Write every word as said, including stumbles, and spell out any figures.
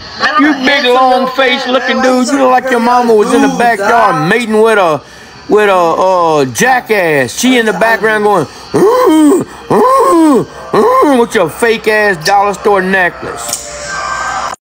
You big long face looking dude. You look like your mama was in the backyard mating with a with a uh, jackass. She in the background going, ooh, ooh, ooh, with your fake ass dollar store necklace.